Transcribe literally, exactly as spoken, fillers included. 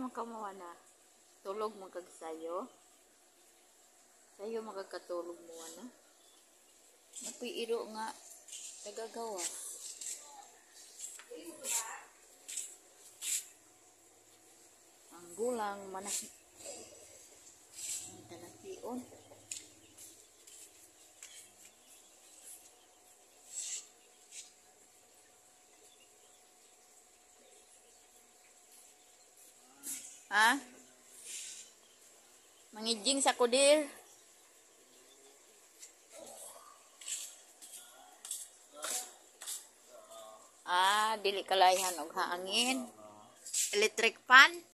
man ka mo ana? Tulog man kag sayo? Sayo magkatulog mo ana? Napiiro nga nagagawa. Ang gulang manas ang talapion. Ha? Mangijing sa kudir. Ah, dili kalayhan og haangin. Electric fan.